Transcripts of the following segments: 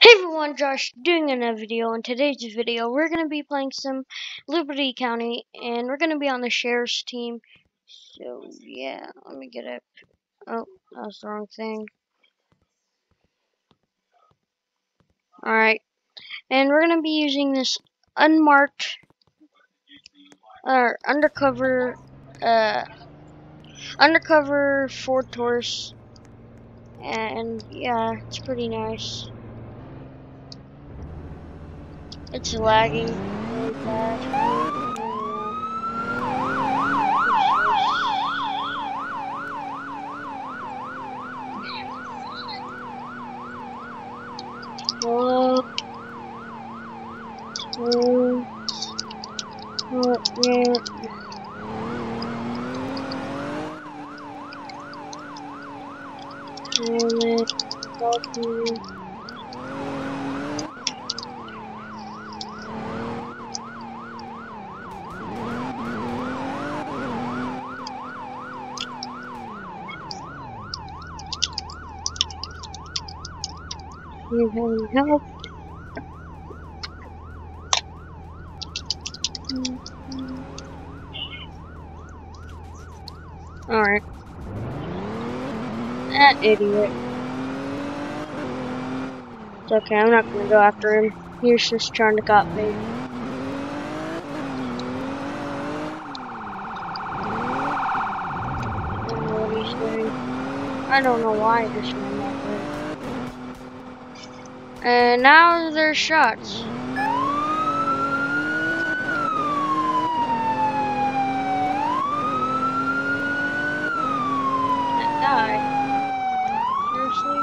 Hey everyone, Josh doing another video. In today's video, we're going to be playing some Liberty County, and we're going to be on the sheriff's team. So, yeah, let me get it. Oh, that was the wrong thing. Alright, and we're going to be using this unmarked, undercover, undercover Ford Taurus. And, yeah, it's pretty nice. It's lagging really bad. Help. Alright. That idiot. It's okay, I'm not gonna go after him. He's just trying to cop me. I don't know what he's doing. I don't know why I just ran that way. And now there's shots. That guy. Seriously?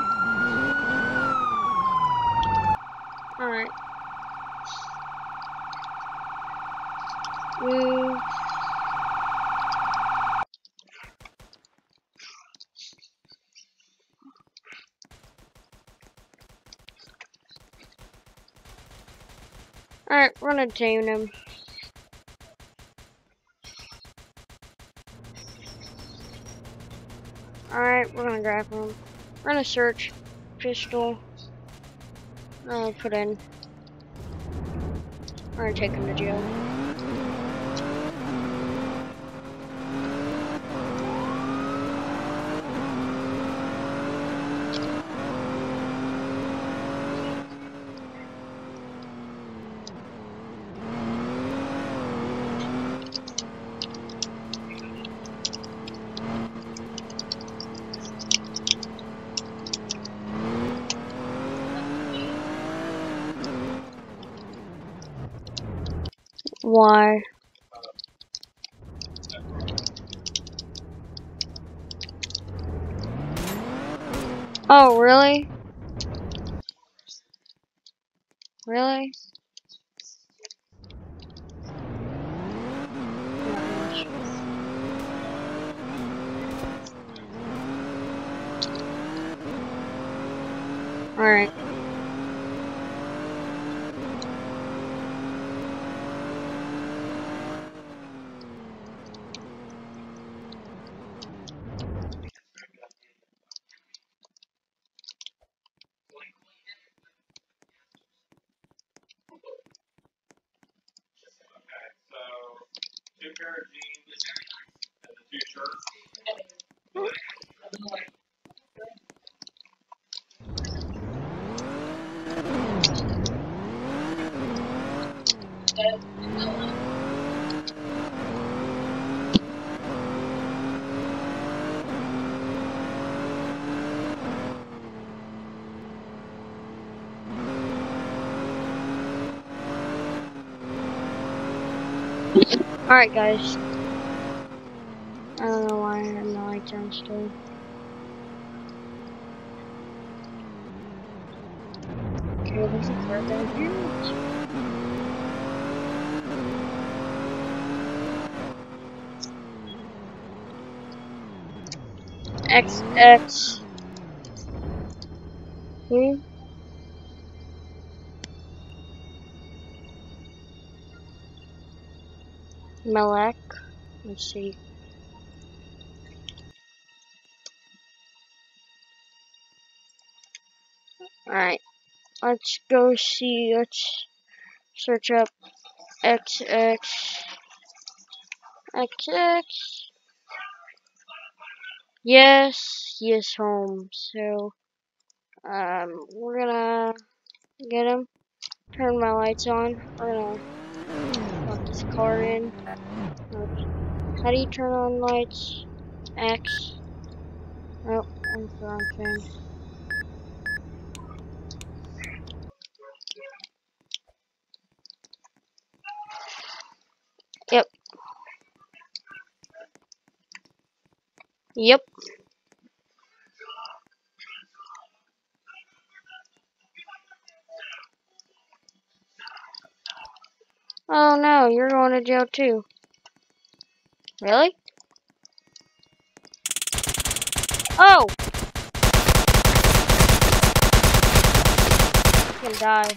Alright. Alright, we're gonna tame him. Alright, we're gonna grab him. We're gonna search. Pistol. Put in. We're gonna take him to jail. Why? Oh, really? Really? Alright. Two pair of jeans and the two shirts. Alright, guys. I don't know why I have no lights on still. Okay, there's a car down here. XX. Malek. Let's see. Alright. Let's go see. Let's search up XX. XX. Yes, home. So, we're gonna get him. Turn my lights on. We're gonna lock this car in. Oops. How do you turn on lights? X. Oh, that's the wrong thing. Yep. Yep. Oh no, you're going to jail too. Really? Oh! You can die.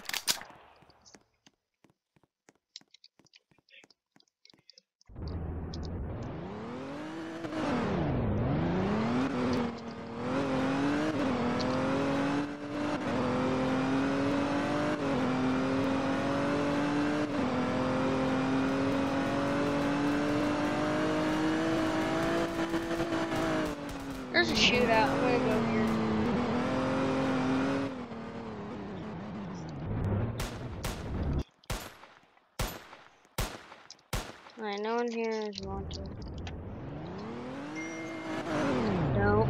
There's a shootout. I'm gonna go here. Alright, no one here is wanted. No.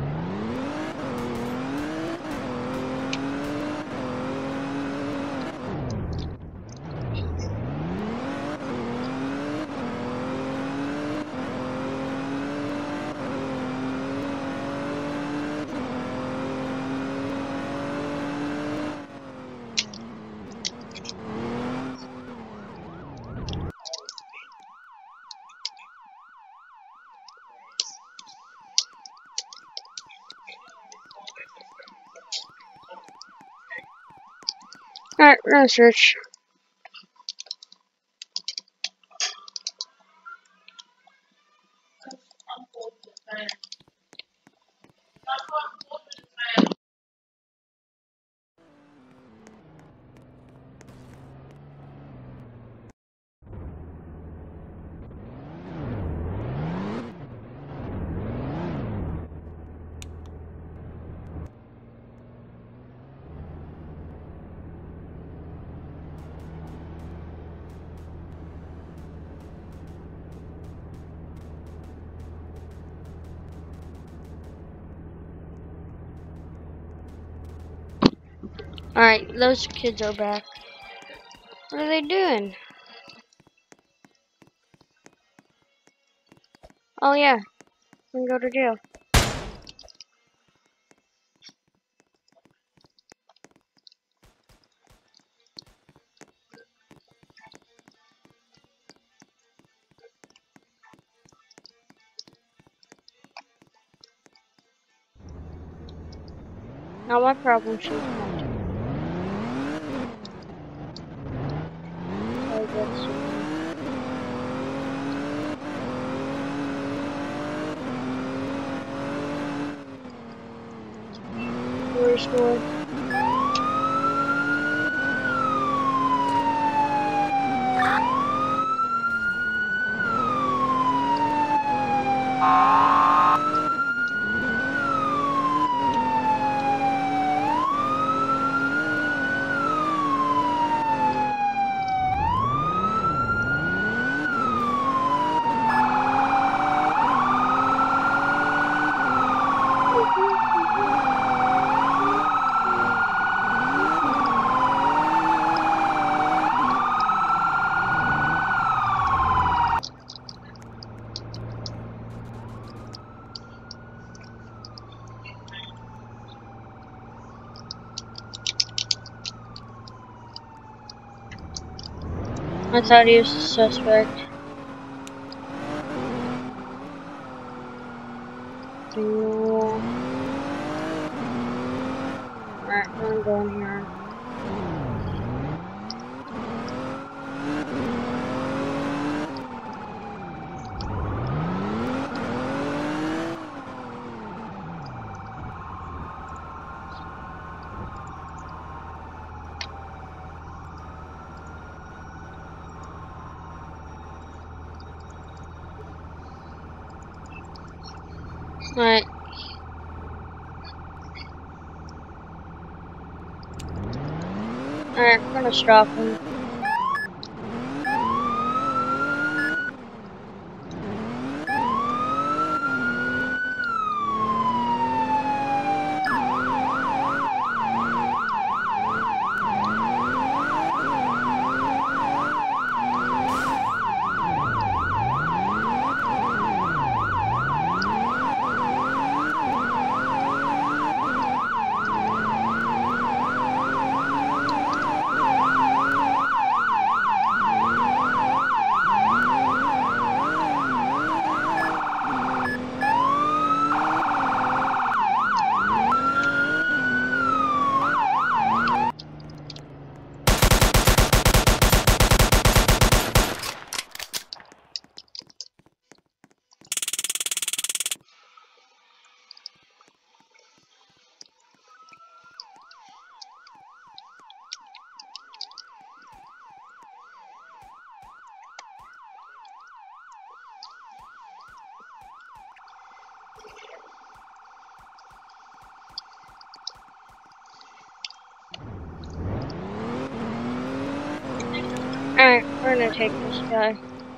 Alright, we're gonna search. Alright, those kids are back. What are they doing? Oh yeah, we can go to jail. Not my problem, she's wanted. So that's where's door? I thought he was a suspect. Alright, I'm going here. Alright. Alright, we're gonna stop him. Alright, we're gonna take this guy.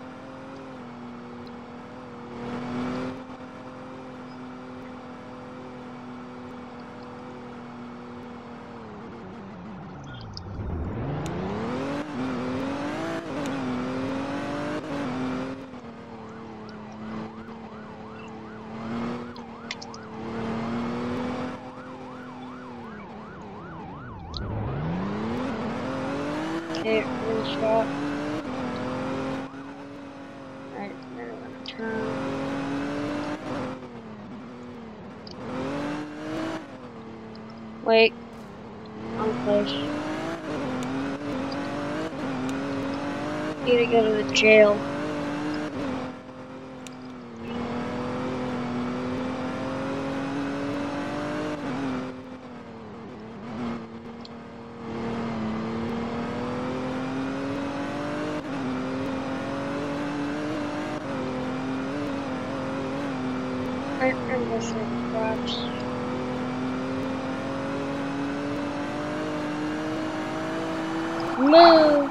Okay, we're gonna stop. Alright, then we're gonna turn. Wait. I'm close. Need to go to the jail. I'm just like crops. Move!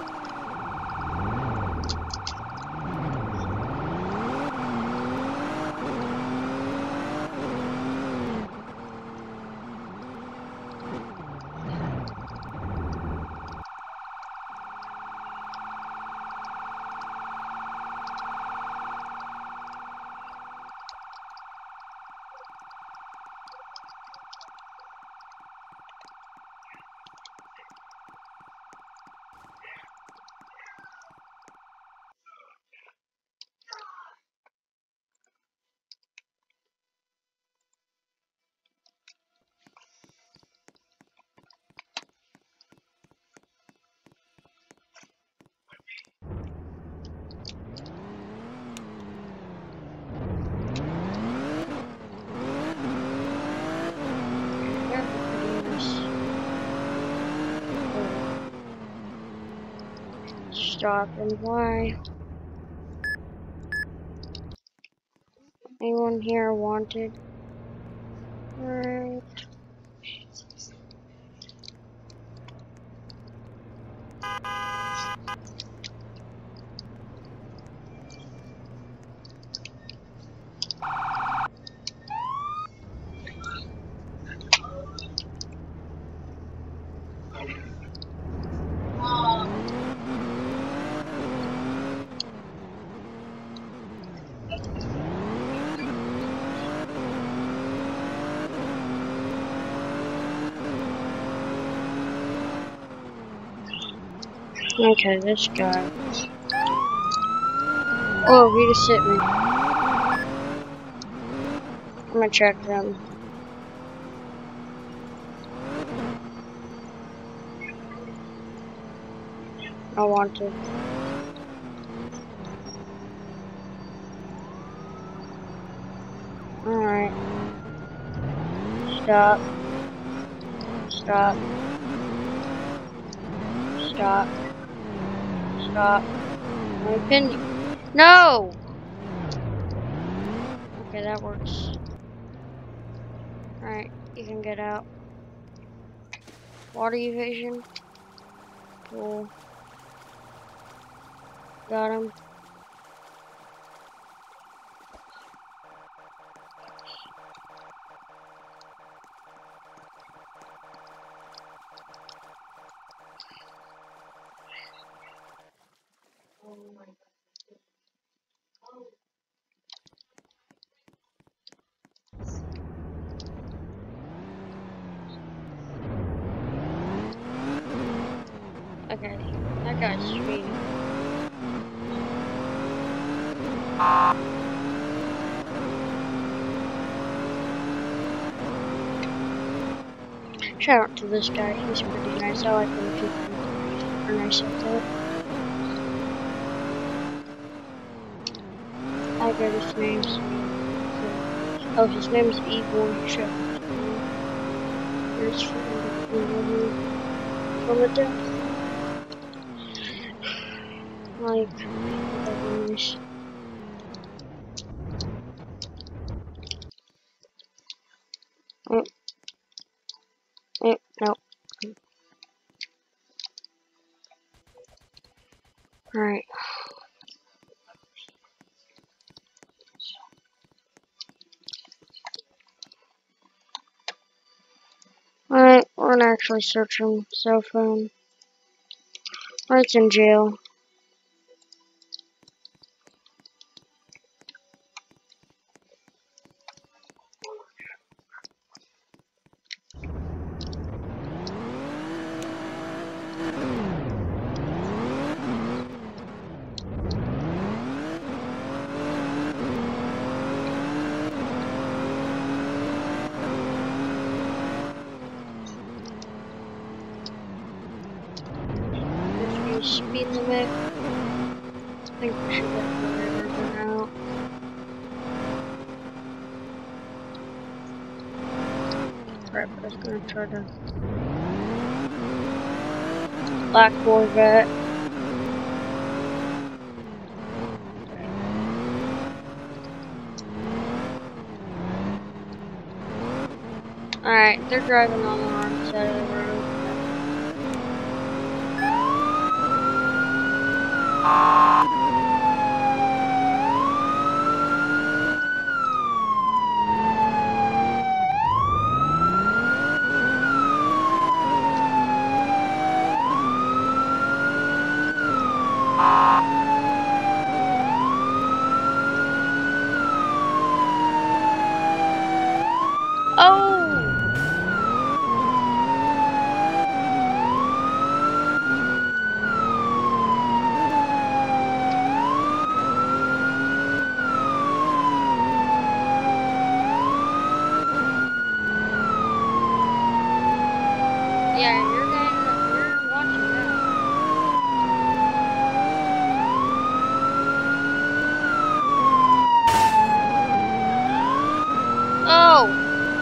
Stop and why? Anyone here wanted? Alright. Okay, this guy. Oh, he just hit me. I'm gonna check them. I wanted. Alright. Stop. Stop. Stop. Stop. I pinned you. No! Okay, that works. Alright, you can get out. Water evasion. Cool. Got him. Okay, that guy's speeding. Shout out to this guy, he's pretty nice. I like when people are nice like that. I got his name. Oh, his name's Evil. Shout out to him. Here's from the death. Like, that'd be nice. Oh, oh, no. Alright. Alright, we're gonna actually search him. Cell phone. It's in jail. Speed limit. I think we should get the radar out. Right, but I was gonna try to. Black Corvette. Alright, they're driving on the wrong side of the road. Oh! Yeah, you're watching that. Oh!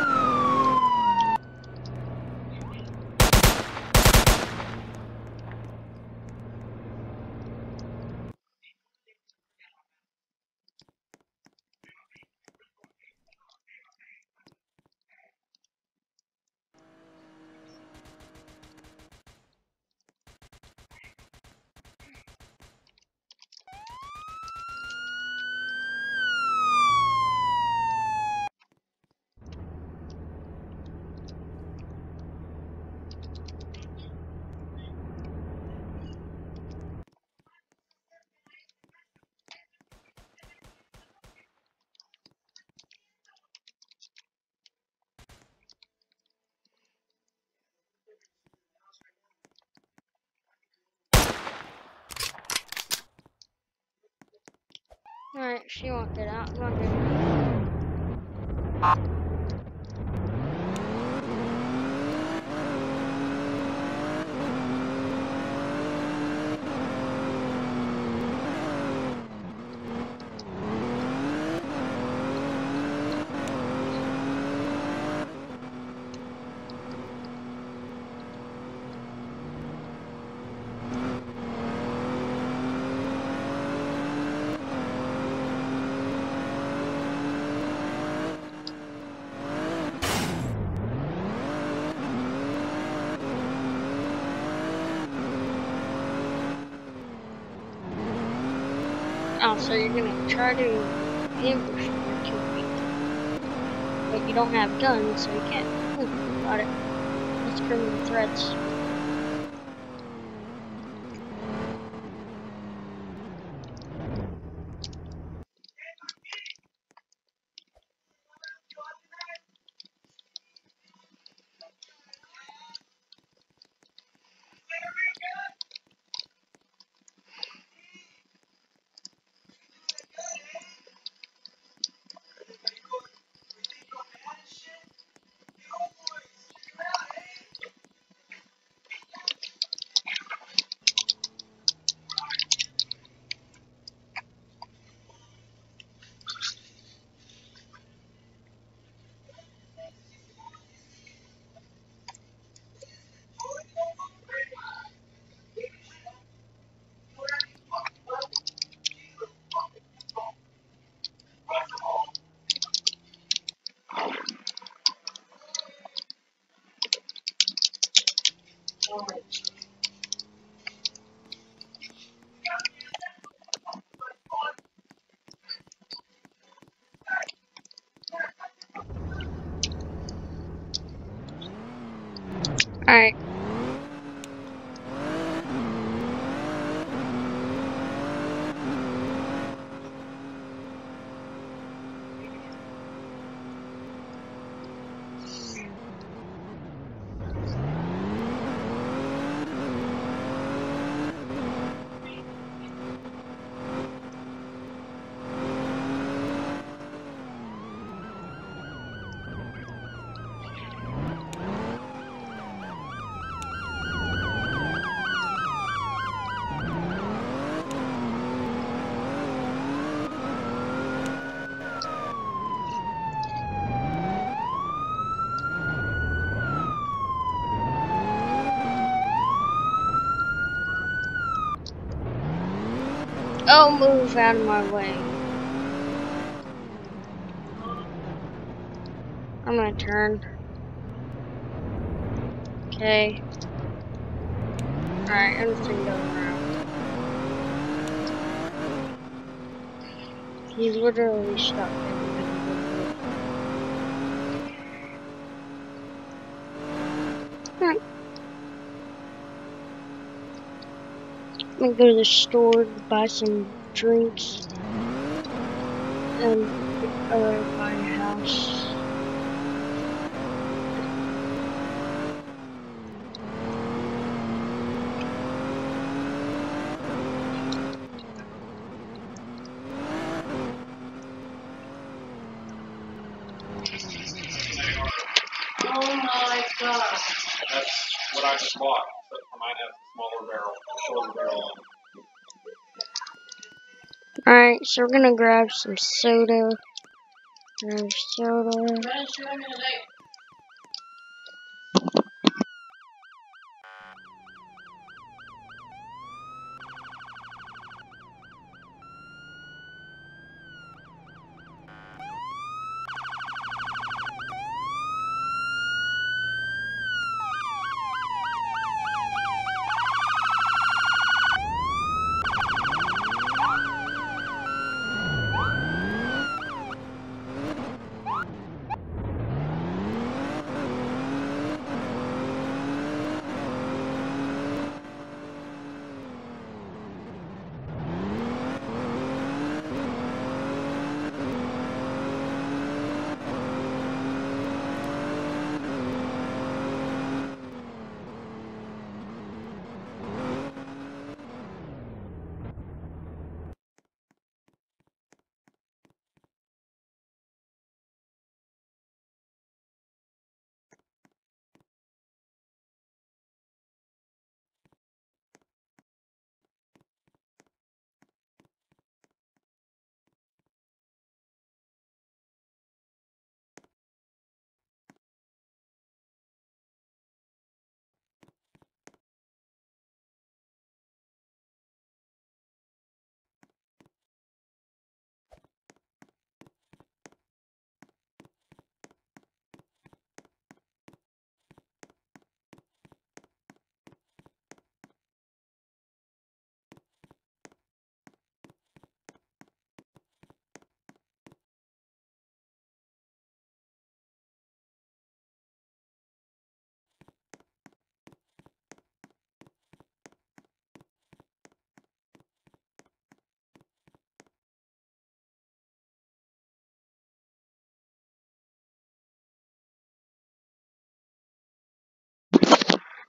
Alright, she won't get out. I'm not gonna. Oh, so you're gonna try to ambush me or kill me. But you don't have guns, so you can't. Got it. That's criminal threats. Alright. Oh, move out of my way. I'm gonna turn. Okay. Alright, I'm just gonna go around. He's literally stuck. Alright. I'm gonna go to the store to buy some drinks and buy a house. Oh my gosh. That's what I just bought, except for mine has a smaller barrel, shorter barrel on it. Alright, so we're gonna grab some soda. Grab soda.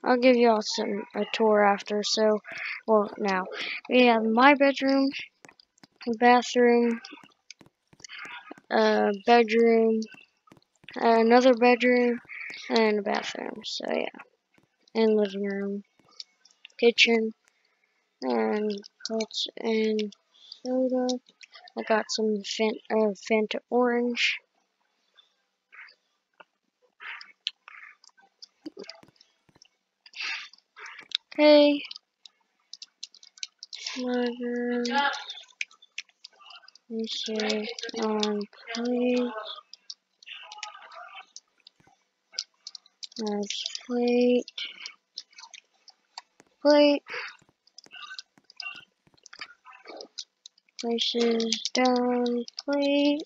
I'll give you all a tour after. So, well, now we have my bedroom, bathroom, bedroom, another bedroom, and a bathroom. So yeah, and living room, kitchen, and pots and soda. I got some Fanta orange. Okay, burger. Let me see on plate. Nice plate. Plate. Places down. Plate.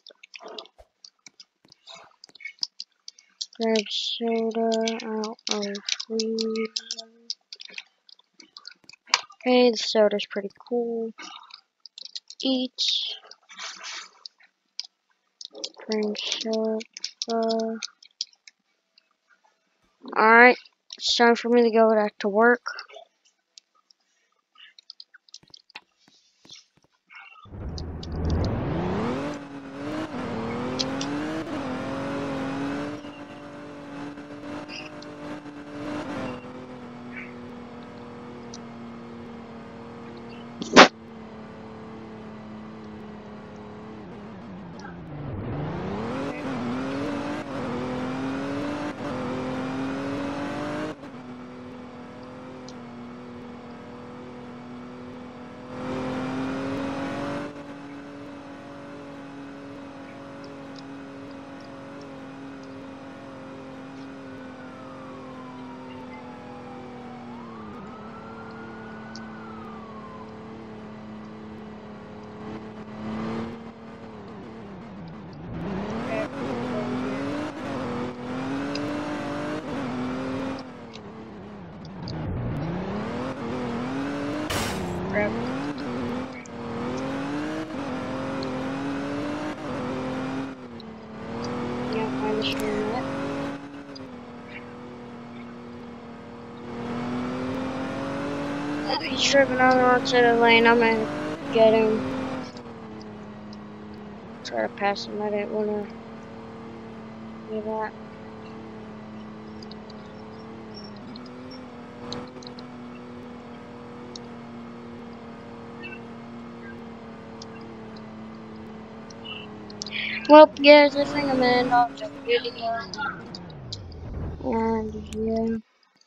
Grab soda out of freezer. Okay, the soda's pretty cool. Eat. Cream soda. Alright, it's time for me to go back to work. Grab. Yeah, find the stream yet. He's driving on the wrong side of the lane. I'm gonna get him. Try to pass him. I didn't wanna do that. Well, guys, I think I'm gonna end off the video. And yeah.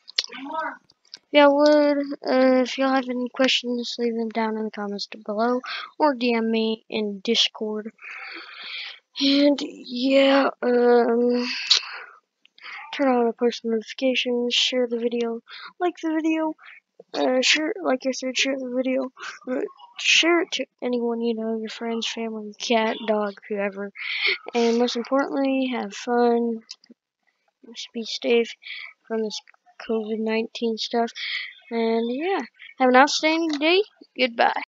If y'all have any questions, leave them down in the comments below or DM me in Discord. And yeah, turn on the post notifications, share the video, like the video, share, like I said, share the video, share it to anyone you know, your friends, family, cat, dog, whoever. And most importantly, have fun, be safe from this COVID-19 stuff. And yeah, have an outstanding day. Goodbye.